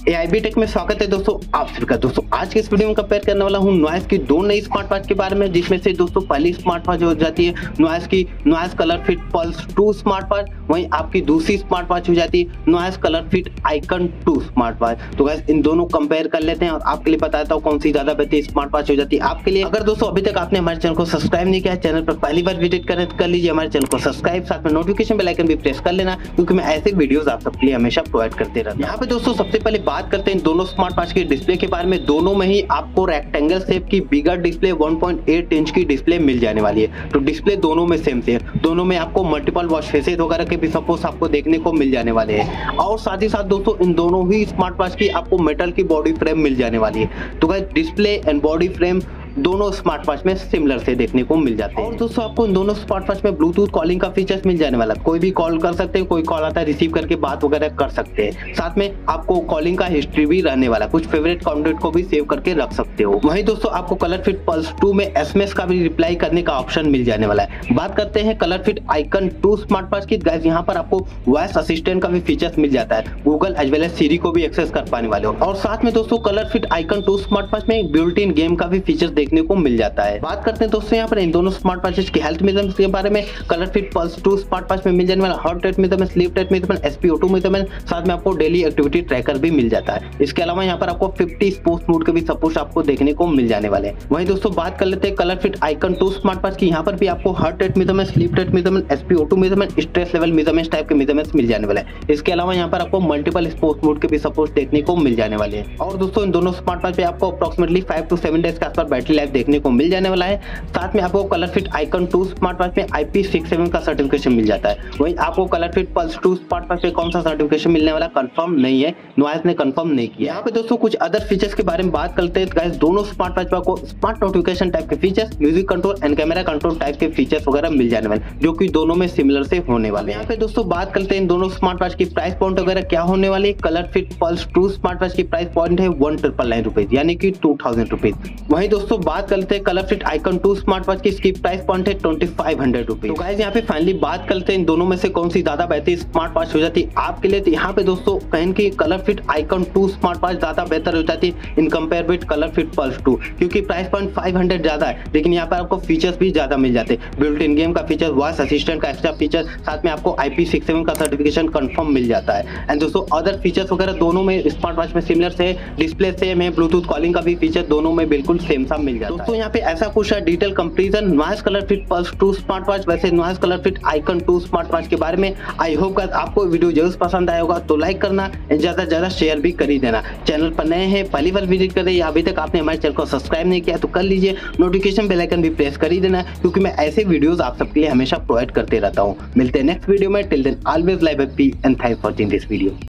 AIB take में स्वागत है दोस्तों आप सभी का। दोस्तों आज के इस वीडियो में कंपेयर करने वाला हूं नॉइस की दो नई स्मार्ट वॉच के बारे में, जिसमें से दोस्तों पहली स्मार्ट वॉच हो जाती है नॉइस की Noise ColorFit Pulse 2 smart watch. वहीं आपकी दूसरी स्मार्ट वॉच हो जाती है Noise ColorFit Icon 2 smart watch. तो गाइस इन दोनों कंपेयर कर लेते हैं और आपके लिए बताता हूं कौन सी ज्यादा बेहतरीन स्मार्ट वॉच हो जाती है आपके लिए। अगर दोस्तों अभी तक आपने हमारे चैनल को सब्सक्राइब नहीं किया, चैनल पर पहली बार विजिट करें तो कर लीजिए हमारे चैनल को सब्सक्राइब, साथ में नोटिफिकेशन बेल आइकन भी प्रेस कर लेना, क्योंकि मैं ऐसे वीडियोस आप सबके लिए हमेशा प्रोवाइड करते रहता हूं। यहाँ पे दोस्तों सबसे पहले बात करते हैं दोनों स्मार्ट वॉच के डिस्प्ले के बारे में। दोनों में ही आपको रेक्टेंगल शेप की बिगर डिस्प्ले 1.8 इंच की डिस्प्ले मिल जाने वाली है। तो डिस्प्ले दोनों में सेम से है। दोनों में आपको मल्टीपल वॉच फेसेस वगैरह के भी सपोर्ट आपको देखने को मिल जाने वाले हैं। और साथ ही साथ दोस्तों इन दोनों ही स्मार्ट वॉच की आपको मेटल की बॉडी फ्रेम मिल जाने वाली है। तो guys display and body frame दोनों स्मार्ट वॉच में सिमिलर से देखने को मिल जाते हैं। और दोस्तों आपको इन दोनों स्मार्ट वॉच में ब्लूटूथ कॉलिंग का फीचर्स मिल जाने वाला है। कोई भी कॉल कर सकते हैं, कोई कॉल आता है रिसीव करके बात वगैरह कर सकते हैं। साथ में आपको कॉलिंग का हिस्ट्री भी रहने वाला, कुछ फेवरेट कॉन्टैक्ट को भी सेव करके रख सकते हो। वहीं दोस्तों आपको कलर फिट पल्स 2 में SMS का भी रिप्लाई करने का ऑप्शन मिल जाने वाला है। बात करते हैं ColorFit Icon 2 smart watch की। गाइस यहाँ पर आपको वॉइस असिस्टेंट का भी फीचर्स मिल जाता है। Google as well as Siri को भी एक्सेस कर पाने वाले हो। और साथ में दोस्तों ColorFit Icon 2 smart watch में बिल्ट इन गेम का भी फीचर्स देखने को मिल जाता है। बात करते हैं दोस्तों यहाँ पर इन दोनों स्मार्ट वॉचेस की हेल्थ मेजरमेंट के बारे में। ColorFit Pulse 2 smart watch में मिल जाने वाला heart rate measurement, sleep rate measurement, SpO2 measurement, साथ में आपको डेली एक्टिविटी ट्रैकर भी मिल जाता है। इसके अलावा यहाँ पर आपको 50 स्पोर्ट्स मोड के भी सपोर्ट आपको देखने को मिल जाने वाले हैं। वहीं दोस्तों बात कर लेते हैं ColorFit Icon 2 smart watch की। यहाँ पर भी आपको heart rate measurement, sleep rate measurement, SpO2 measurement, stress level measurement type के मेजरमेंट्स मिल जाने वाले हैं। इसके अलावा यहाँ पर आपको मल्टीपल स्पोर्ट्स मोड के भी सपोर्ट देखने को मिल जाने वाले हैं। और दोस्तों इन दोनों स्मार्ट वॉच पे आपको अप्रोक्सीमेटली 5 to 7 डेज के आसपास बैटरी लाइफ देखने को मिल जाने वाला है। साथ में आपको ColorFit Icon 2 smart watch में IP67 का सर्टिफिकेशन मिल जाता है। वहीं आपको ColorFit Pulse 2 smart watch में कौन सा सर्टिफिकेशन मिलने वाला कंफर्म नहीं है, नॉइस ने कंफर्म नहीं किया। यहाँ पे दोस्तों कुछ अदर फीचर्स के बारे में बात करते हैं। गाइस दोनों स्मार्ट वॉच को स्मार्ट नोटिफिकेशन टाइप के features, music control and camera control type के फीचर्स वगैरह मिल जाने वाले, जो कि दोनों में सिमिलर से होने वाले हैं। यहाँ पे दोस्तों बात करते हैं इन दोनों स्मार्ट वॉच की प्राइस पॉइंट वगैरह क्या होने वाली है। ColorFit Pulse 2 smart watch की प्राइस पॉइंट है 1999 रुपीज, यानी कि 2000 रुपीज। वहीं दोस्तों बात करते हैं ColorFit Icon 2 smart watch की प्राइस पॉइंट है 2500 रुपीज। तो गाइस यहाँ पे फाइनली बात करते हैं इन दोनों में से कौन सी ज्यादा बेहतरीन स्मार्ट वॉच हो जाती है आपके लिए। तो यहाँ पे दोस्तों कहें कि ColorFit Icon 2 smart watch ज्यादा बेहतर हो जाती है in compare with ColorFit Pulse 2, क्योंकि प्राइस पॉइंट 500 ज्यादा है, लेकिन यहाँ पर आपको फीचर्स भी ज्यादा मिल जाते हैं। बिल्ट इन गेम का फीचर, वॉइस असिस्टेंट का एक्स्ट्रा फीचर, साथ में आपको IP67 का सर्टिफिकेशन कंफर्म मिल जाता है। एंड दोस्तों अदर फीचर्स वगैरह दोनों में स्मार्ट वॉच में सिमिलर से, डिस्प्ले सेम है, ब्लूटूथ कॉलिंग का भी फीचर दोनों में बिल्कुल सेम सा मिल जाता है। दोस्तों यहाँ पे ऐसा कुछ है detail comparison Noise ColorFit Pulse 2 smart watch वैसे Noise ColorFit Icon 2 smart watch के बारे में। आई होप गाइस आपको वीडियो जरूर पसंद आया होगा, तो लाइक करना, ज्यादा से ज्यादा शेयर भी कर ही देना। चैनल पर नए हैं, पहली बार विजिट कर रहे हैं या अभी तक आपने हमारे चैनल को सब्सक्राइब नहीं किया तो कर लीजिए, नोटिफिकेशन बेल आइकन भी प्रेस कर ही देना, क्योंकि मैं ऐसे वीडियोस आप सबके लिए हमेशा प्रोवाइड करते रहता हूँ। मिलते हैं नेक्स्ट वीडियो में, till then always live happy and thanks for watching this video.